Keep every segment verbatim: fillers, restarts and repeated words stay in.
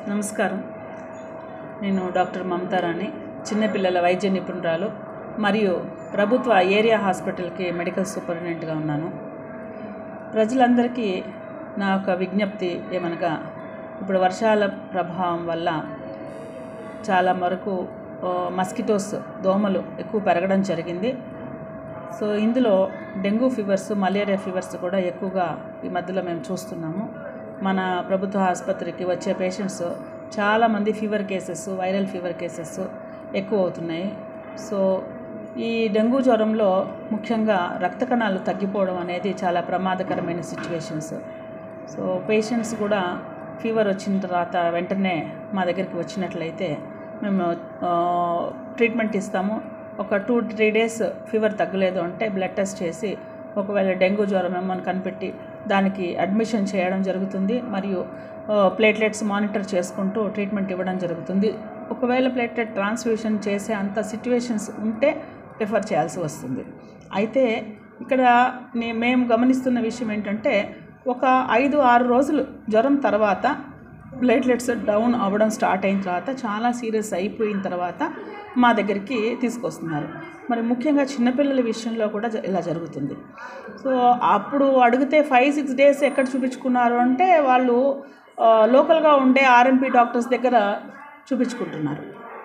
నమస్కారం. నేను డాక్టర్ మమతా రాణి, చిన్నపిల్లల వైద్య నిపుణురాలు మరియు ప్రభుత్వ ఏరియా హాస్పిటల్కి మెడికల్ సూపరింటెండెంట్గా ఉన్నాను. ప్రజలందరికీ నా యొక్క విజ్ఞప్తి ఏమనగా, ఇప్పుడు వర్షాల ప్రభావం వల్ల చాలా వరకు మస్కిటోస్ దోమలు ఎక్కువ పెరగడం జరిగింది. సో ఇందులో డెంగ్యూ ఫీవర్స్, మలేరియా ఫీవర్స్ కూడా ఎక్కువగా ఈ మధ్యలో మేము చూస్తున్నాము. మన ప్రభుత్వ ఆసుపత్రికి వచ్చే పేషెంట్స్ చాలామంది fever cases, viral fever cases ఎక్కువ అవుతున్నాయి. సో ఈ డెంగ్యూ జ్వరంలో ముఖ్యంగా రక్త కణాలు తగ్గిపోవడం అనేది చాలా ప్రమాదకరమైన సిచ్యువేషన్స్. సో పేషెంట్స్ కూడా ఫీవర్ వచ్చిన తర్వాత వెంటనే మా దగ్గరికి వచ్చినట్లయితే మేము ట్రీట్మెంట్ ఇస్తాము. ఒక టూ త్రీ డేస్ ఫీవర్ తగ్గలేదు అంటే బ్లడ్ టెస్ట్ చేసి ఒకవేళ డెంగ్యూ జ్వరం ఏమని కనిపెట్టి దానికి అడ్మిషన్ చేయడం జరుగుతుంది. మరియు ప్లేట్లెట్స్ మానిటర్ చేసుకుంటూ ట్రీట్మెంట్ ఇవ్వడం జరుగుతుంది. ఒకవేళ ప్లేట్లెట్ ట్రాన్స్ఫ్యూషన్ చేసే అంత సిచ్యువేషన్స్ ఉంటే రిఫర్ చేయాల్సి వస్తుంది. అయితే ఇక్కడ మేము గమనిస్తున్న విషయం ఏంటంటే, ఒక ఐదు ఆరు రోజులు జ్వరం తర్వాత ప్లేట్లెట్స్ డౌన్ అవ్వడం స్టార్ట్ అయిన తర్వాత, చాలా సీరియస్ అయిపోయిన తర్వాత మా దగ్గరికి తీసుకొస్తున్నారు. మరి ముఖ్యంగా చిన్నపిల్లల విషయంలో కూడా ఇలా జరుగుతుంది. సో అప్పుడు అడిగితే ఫైవ్ సిక్స్ డేస్ ఎక్కడ చూపించుకున్నారు అంటే వాళ్ళు లోకల్గా ఉండే ఆర్ఎంపీ డాక్టర్స్ దగ్గర చూపించుకుంటున్నారు.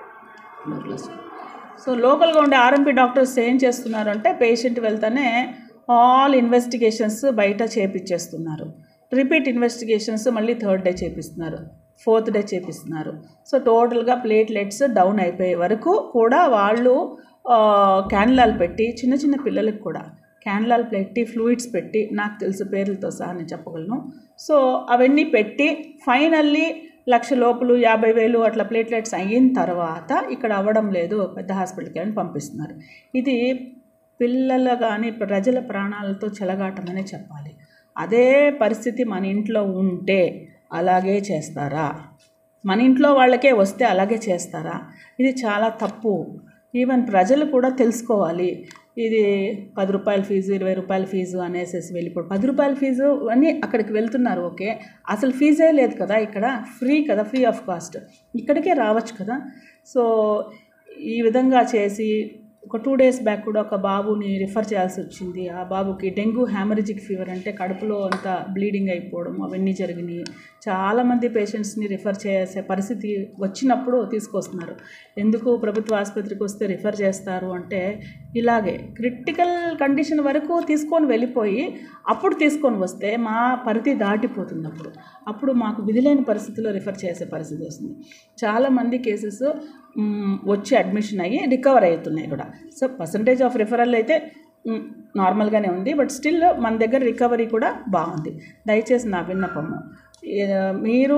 సో లోకల్గా ఉండే ఆర్ఎంపీ డాక్టర్స్ ఏం చేస్తున్నారు అంటే, పేషెంట్ వెళ్తానే ఆల్ ఇన్వెస్టిగేషన్స్ బయట చేపించేస్తున్నారు. రిపీట్ ఇన్వెస్టిగేషన్స్ మళ్ళీ థర్డ్ డే చేపిస్తున్నారు, ఫోర్త్ డే చేపిస్తున్నారు. సో టోటల్గా ప్లేట్లెట్స్ డౌన్ అయిపోయే వరకు కూడా వాళ్ళు క్యాన్లాలు పెట్టి, చిన్న చిన్న పిల్లలకు కూడా క్యాన్లాలు పెట్టి, ఫ్లూయిడ్స్ పెట్టి, నాకు తెలుసు పేర్లతో సహా నేను చెప్పగలను. సో అవన్నీ పెట్టి ఫైనల్లీ లక్ష లోపులు యాభై వేలు అట్లా ప్లేట్లెట్స్ అయిన తర్వాత ఇక్కడ అవ్వడం లేదు, పెద్ద హాస్పిటల్కి అని పంపిస్తున్నారు. ఇది పిల్లలు కానీ ప్రజల ప్రాణాలతో చెలగాటమనే చెప్పాలి. అదే పరిస్థితి మన ఇంట్లో ఉంటే అలాగే చేస్తారా? మన ఇంట్లో వాళ్ళకే వస్తే అలాగే చేస్తారా? ఇది చాలా తప్పు. ఈవెన్ ప్రజలు కూడా తెలుసుకోవాలి. ఇది పది రూపాయల ఫీజు, ఇరవై రూపాయల ఫీజు అనేసి వెళ్ళిపోయి పది రూపాయల ఫీజు అని అక్కడికి వెళ్తున్నారు. ఓకే, అసలు ఫీజే లేదు కదా, ఇక్కడ ఫ్రీ కదా, ఫ్రీ ఆఫ్ కాస్ట్, ఇక్కడికే రావచ్చు కదా. సో ఈ విధంగా చేసి ఒక టూ డేస్ బ్యాక్ కూడా ఒక బాబుని రిఫర్ చేయాల్సి వచ్చింది. ఆ బాబుకి డెంగ్యూ హ్యామరేజిక్ ఫీవర్ అంటే కడుపులో అంతా బ్లీడింగ్ అయిపోవడం అవన్నీ జరిగినాయి. చాలామంది పేషెంట్స్ని రిఫర్ చేసే పరిస్థితి వచ్చినప్పుడు తీసుకొస్తున్నారు. ఎందుకు ప్రభుత్వ ఆసుపత్రికి వస్తే రిఫర్ చేస్తారు అంటే, ఇలాగే క్రిటికల్ కండిషన్ వరకు తీసుకొని వెళ్ళిపోయి అప్పుడు తీసుకొని వస్తే మా పరిధి దాటిపోతుంది. అప్పుడు అప్పుడు మాకు విధిలేని పరిస్థితుల్లో రిఫర్ చేసే పరిస్థితి వస్తుంది. చాలామంది కేసెస్ వచ్చి అడ్మిషన్ అయ్యి రికవర్ అవుతున్నాయి కూడా. సో పర్సంటేజ్ ఆఫ్ రిఫరల్ అయితే నార్మల్గానే ఉంది, బట్ స్టిల్ మన దగ్గర రికవరీ కూడా బాగుంది. దయచేసి నా విన్నపము, మీరు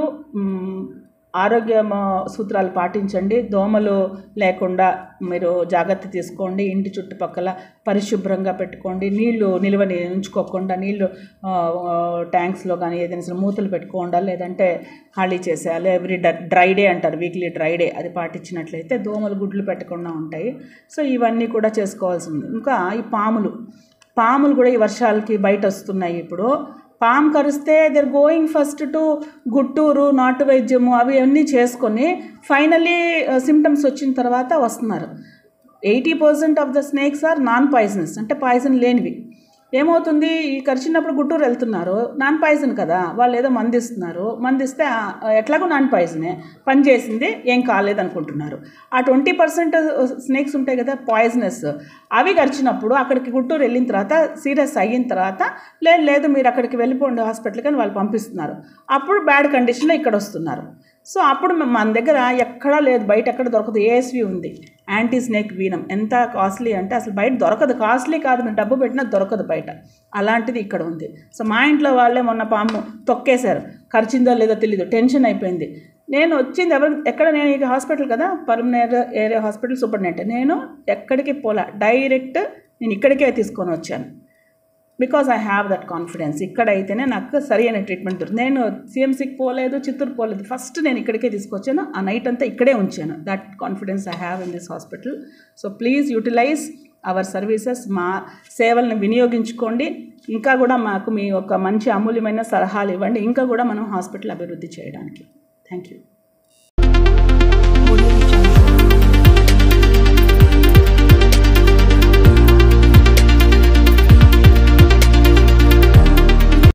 ఆరోగ్య సూత్రాలు పాటించండి. దోమలు లేకుండా మీరు జాగ్రత్త తీసుకోండి. ఇంటి చుట్టుపక్కల పరిశుభ్రంగా పెట్టుకోండి. నీళ్లు నిల్వని ఉంచుకోకుండా నీళ్లు ట్యాంక్స్లో కానీ ఏదైనా సరే మూతలు పెట్టుకోండా, లేదంటే ఖాళీ చేసేయాలి. ఎవ్రీ డ్రై డే అంటారు, వీక్లీ డ్రై డే, అది పాటించినట్లయితే దోమలు గుడ్లు పెట్టకుండా ఉంటాయి. సో ఇవన్నీ కూడా చేసుకోవాల్సి ఉంది. ఇంకా ఈ పాములు పాములు కూడా ఈ వర్షాలకి బయట వస్తున్నాయి. ఇప్పుడు పాము కరిస్తే దర్ గోయింగ్ ఫస్ట్ టు గుట్టూరు, నాటు వైద్యము అవి అన్నీ చేసుకొని ఫైనలీ సిమ్టమ్స్ వచ్చిన తర్వాత వస్తున్నారు. Eighty percent of the snakes are non poisonous, అంటే పాయిజన్ లేనివి. ఏమవుతుంది, ఈ కరిచినప్పుడు గుట్టూరు వెళ్తున్నారు, నాన్ పాయిజన్ కదా, వాళ్ళు ఏదో మందిస్తున్నారు, మందిస్తే ఎట్లాగో నాన్ పాయిజనే పనిచేసింది, ఏం కాలేదనుకుంటున్నారు. ఆ ట్వంటీ పర్సెంట్ స్నేక్స్ ఉంటాయి కదా పాయిజనస్, అవి కరిచినప్పుడు అక్కడికి గుట్టూరు వెళ్ళిన తర్వాత సీరియస్ అయిన తర్వాత లేదు లేదు మీరు అక్కడికి వెళ్ళిపోండి హాస్పిటల్కి అని వాళ్ళు పంపిస్తున్నారు. అప్పుడు బ్యాడ్ కండిషన్లో ఇక్కడ వస్తున్నారు. సో అప్పుడు మన దగ్గర ఎక్కడా లేదు, బయట ఎక్కడ దొరకదు. ఏఎస్వి ఉంది, యాంటీ స్నేక్ వీనం, ఎంత కాస్ట్లీ అంటే అసలు బయట దొరకదు. కాస్ట్లీ కాదు, మీరు డబ్బు పెట్టినా దొరకదు బయట, అలాంటిది ఇక్కడ ఉంది. సో మా ఇంట్లో వాళ్ళే మొన్న పాము తొక్కేశారు, ఖర్చిందో లేదో తెలీదు, టెన్షన్ అయిపోయింది. నేను వచ్చింది ఎవరు ఎక్కడ, నేను ఇక హాస్పిటల్ కదా, పల్మనరీ ఏరియా హాస్పిటల్ సూపరింటెండెంట్, నేను ఎక్కడికి పోలా, డైరెక్ట్ నేను ఇక్కడికే తీసుకొని వచ్చాను. Because I have that confidence. ఇక్కడైతేనే నాకు సరి అయిన ట్రీట్మెంట్ దొరుకుతుంది. నేను సిఎంసికి పోలేదు, చిత్తూరు పోలేదు, ఫస్ట్ నేను ఇక్కడికే తీసుకొచ్చాను. ఆ నైట్ అంతా ఇక్కడే ఉంచాను. That confidence I have in this hospital. So please utilize our services, మా సేవలను వినియోగించుకోండి. ఇంకా కూడా మాకు మీ ఒక మంచి అమూల్యమైన సలహాలు ఇవ్వండి, ఇంకా కూడా మనం హాస్పిటల్ అభివృద్ధి చేయడానికి. Thank you.